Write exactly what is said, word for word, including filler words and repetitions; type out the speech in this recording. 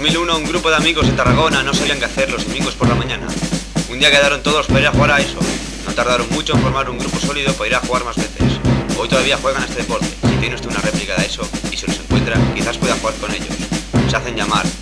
mil uno un grupo de amigos de Tarragona no sabían qué hacer los domingos por la mañana. Un día quedaron todos para ir a jugar a eso. No tardaron mucho en formar un grupo sólido para ir a jugar más veces. Hoy todavía juegan a este deporte. Si tiene usted una réplica de eso y se los encuentra, quizás pueda jugar con ellos. Se hacen llamar